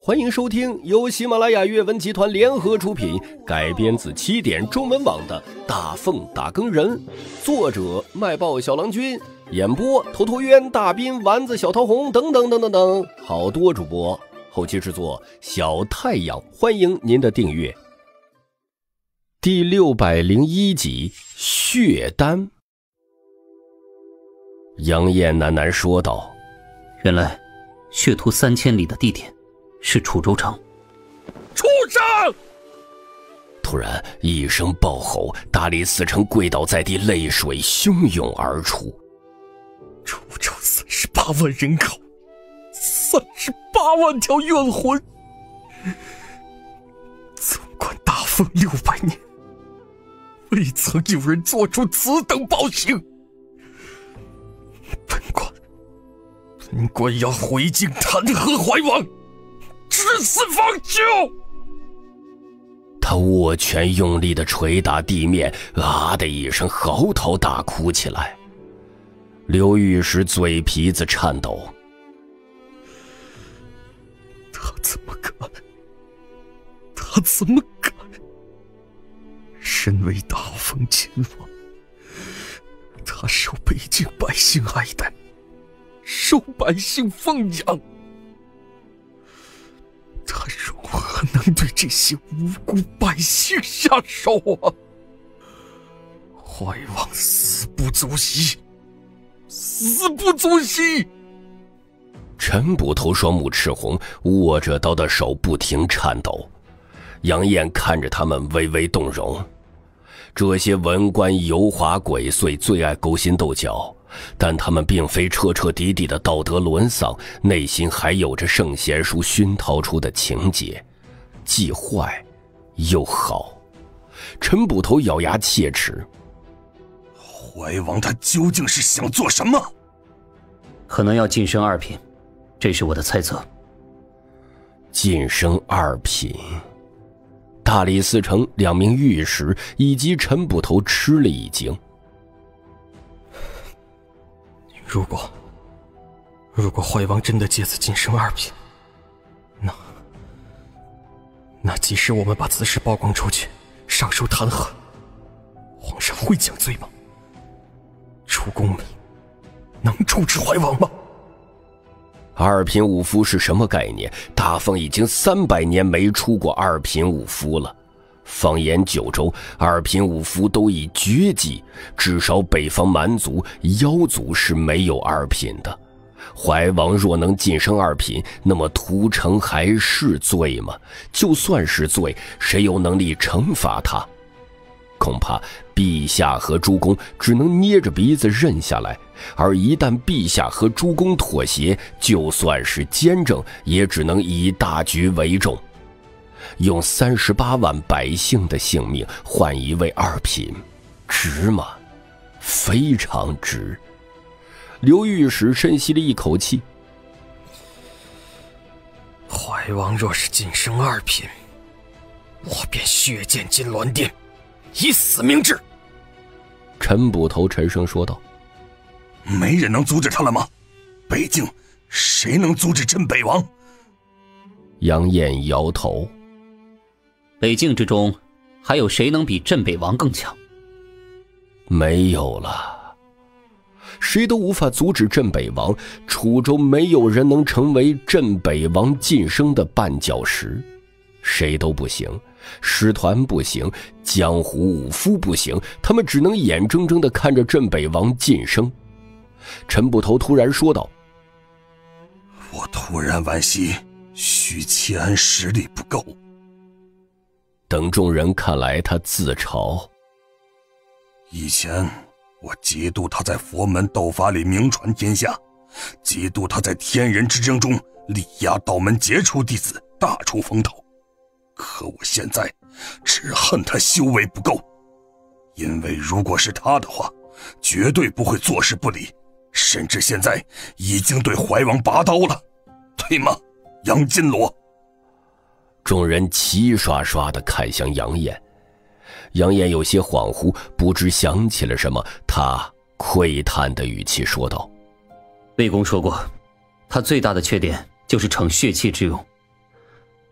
欢迎收听由喜马拉雅阅文集团联合出品，改编自起点中文网的《大凤打更人》，作者卖报小郎君，演播头陀渊、大斌、丸子、小桃红等等等等等，好多主播，后期制作小太阳，欢迎您的订阅。第601集，血丹。杨艳喃喃说道： 原来血屠3000里的地点是楚州城。 畜生！ 突然一声暴吼，大理寺丞跪倒在地，泪水汹涌而出。 楚州38万人口，38万条怨魂，纵观大凤600年，未曾有人做出此等暴行。本官要回京弹劾怀王，至死方休！ 他握拳用力地捶打地面，啊的一声嚎啕大哭起来。刘御史嘴皮子颤抖。 他怎么敢？身为大凤亲王，他受北京百姓爱戴，受百姓奉养，他如何能对这些无辜百姓下手啊？怀王死不足惜，死不足惜！ 陈捕头双目赤红，握着刀的手不停颤抖。杨艳看着他们微微动容。这些文官油滑鬼祟，最爱勾心斗角，但他们并非彻彻底底的道德沦丧，内心还有着圣贤书熏陶出的情节，既坏又好。陈捕头咬牙切齿： 怀王他究竟是想做什么？ 可能要晋升2品，这是我的猜测。 晋升2品。大理寺丞2名御史以及陈捕头吃了一惊。 如果怀王真的借此晋升2品，那即使我们把此事曝光出去，上书弹劾，皇上会降罪吗？出宫门能处置怀王吗 ？2品武夫是什么概念？大凤已经300年没出过2品武夫了。放眼九州，2品武夫都已绝迹，至少北方蛮族、妖族是没有2品的。怀王若能晋升2品，那么屠城还是罪吗？就算是罪，谁有能力惩罚他？恐怕陛下和诸公只能捏着鼻子认下来，而一旦陛下和诸公妥协，就算是奸政，也只能以大局为重。用38万百姓的性命换一位2品，值吗？非常值。刘御史深吸了一口气。 怀王若是晋升2品，我便血溅金銮殿，以死明志。 陈捕头沉声说道： 没人能阻止他了吗？北京谁能阻止镇北王？ 杨艳摇头。 北境之中还有谁能比镇北王更强？ 没有了，谁都无法阻止镇北王。楚州没有人能成为镇北王晋升的绊脚石，谁都不行。师团不行，江湖武夫不行，他们只能眼睁睁地看着镇北王晋升。陈捕头突然说道： 我突然惋惜许七安实力不够。 等众人看来，他自嘲： 以前我嫉妒他在佛门斗法里名传天下，嫉妒他在天人之争中力压道门杰出弟子，大出风头。可我现在只恨他修为不够，因为如果是他的话，绝对不会坐视不理，甚至现在已经对怀王拔刀了，对吗，杨金罗？ 众人齐刷刷地看向杨艳。杨艳有些恍惚，不知想起了什么，他喟叹的语气说道： 魏公说过，他最大的缺点就是逞血气之勇，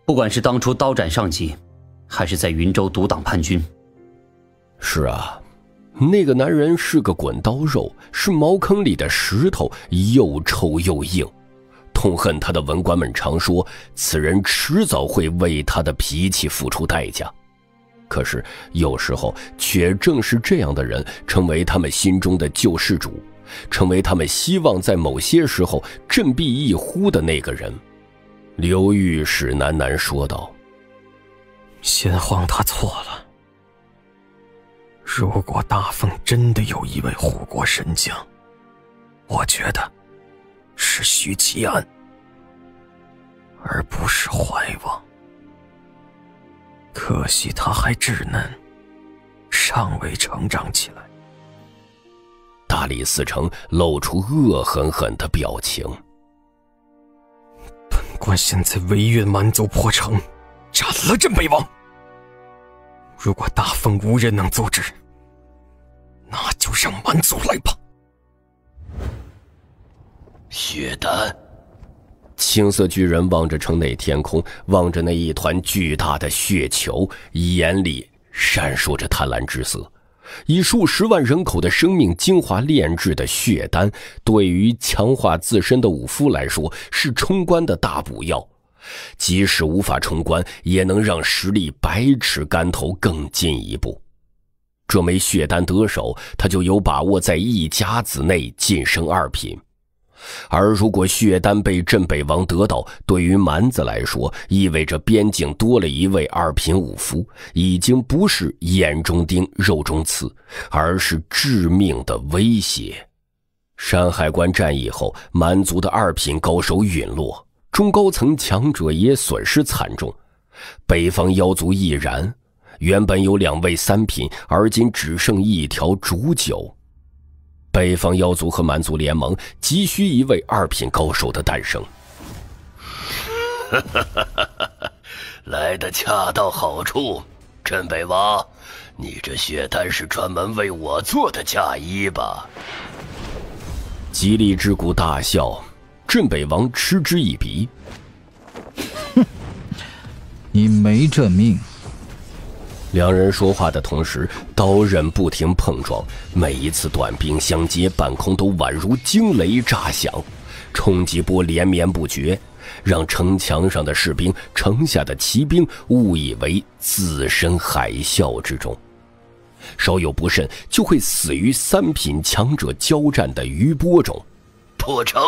不管是当初刀斩上级，还是在云州独挡叛军。 是啊，那个男人是个滚刀肉，是茅坑里的石头，又臭又硬。痛恨他的文官们常说，此人迟早会为他的脾气付出代价。可是有时候却正是这样的人，成为他们心中的救世主，成为他们希望在某些时候振臂一呼的那个人。刘御史喃喃说道： 先皇他错了，如果大凤真的有一位护国神将，我觉得是徐启安，而不是怀王。可惜他还稚嫩，尚未成长起来。 大理寺丞露出恶狠狠的表情。 本官现在唯愿蛮族破城，斩了镇北王。如果大凤无人能阻止，那就让蛮族来吧。 血丹。青色巨人望着城内天空，望着那一团巨大的血球，眼里闪烁着贪婪之色。以数十万人口的生命精华炼制的血丹，对于强化自身的武夫来说是冲关的大补药，即使无法冲关，也能让实力百尺竿头更进一步。这枚血丹得手，他就有把握在一甲子内晋升2品。而如果血丹被镇北王得到，对于蛮子来说，意味着边境多了一位2品武夫，已经不是眼中钉肉中刺，而是致命的威胁。山海关战役后，蛮族的2品高手陨落，中高层强者也损失惨重，北方妖族亦然，原本有2位3品，而今只剩1条煮酒。北方妖族和蛮族联盟急需一位2品高手的诞生。 来得恰到好处，镇北王，你这血丹是专门为我做的嫁衣吧？ 吉利之谷大笑，镇北王嗤之以鼻。 哼，你没这命。 2人说话的同时，刀刃不停碰撞，每一次短兵相接，半空都宛如惊雷炸响，冲击波连绵不绝，让城墙上的士兵、城下的骑兵误以为置身海啸之中，稍有不慎就会死于3品强者交战的余波中。 破城！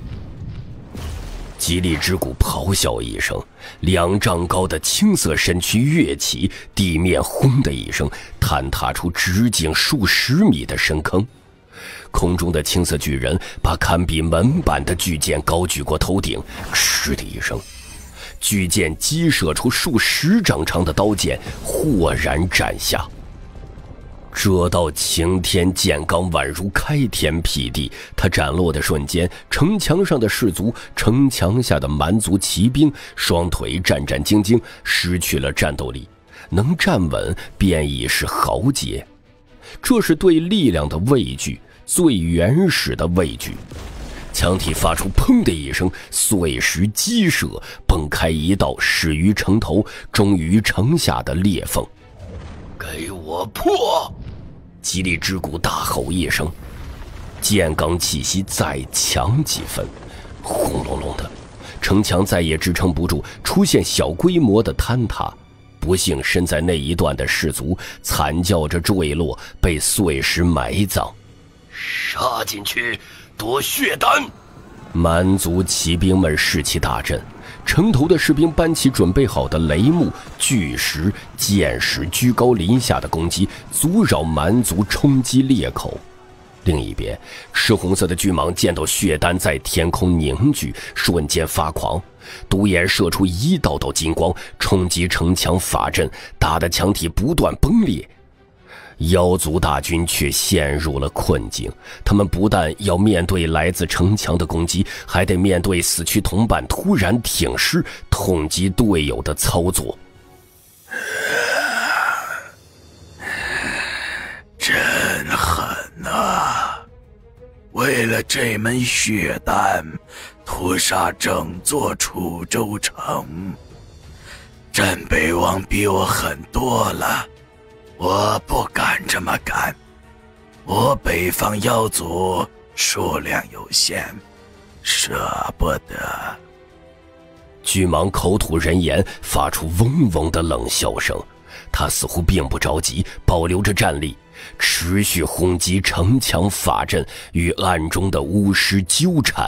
吉利之谷咆哮一声，2丈高的青色身躯跃起，地面轰的一声坍塌出直径数十米的深坑。空中的青色巨人把堪比门板的巨剑高举过头顶，嗤的一声，巨剑激射出数十丈长的刀剑，豁然斩下。这道擎天剑罡宛如开天辟地，它斩落的瞬间，城墙上的士卒、城墙下的蛮族骑兵双腿战战兢兢，失去了战斗力，能站稳便已是豪杰。这是对力量的畏惧，最原始的畏惧。枪体发出砰的一声，碎石激射，崩开一道始于城头终于城下的裂缝。 给我破！ 吉利之谷大吼一声，剑罡气息再强几分，轰隆隆的，城墙再也支撑不住，出现小规模的坍塌。不幸身在那一段的士卒惨叫着坠落，被碎石埋葬。 杀进去，夺血丹！ 蛮族骑兵们士气大振，城头的士兵搬起准备好的雷木、巨石、剑石，居高临下的攻击，阻扰蛮族冲击裂口。另一边，赤红色的巨蟒见到血丹在天空凝聚，瞬间发狂，独眼射出一道道金光，冲击城墙法阵，打得墙体不断崩裂。妖族大军却陷入了困境，他们不但要面对来自城墙的攻击，还得面对死去同伴突然挺尸痛击队友的操作。 真狠啊！为了这门血丹，屠杀整座楚州城， 镇北王比我狠多了，我不敢这么干。我北方妖族数量有限，舍不得。 巨蟒口吐人言，发出嗡嗡的冷笑声。他似乎并不着急，保留着战力，持续轰击城墙法阵，与暗中的巫师纠缠。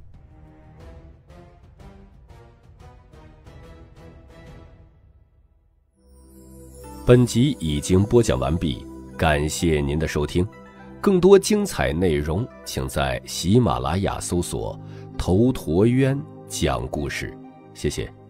本集已经播讲完毕，感谢您的收听。更多精彩内容，请在喜马拉雅搜索“头陀渊讲故事”。谢谢。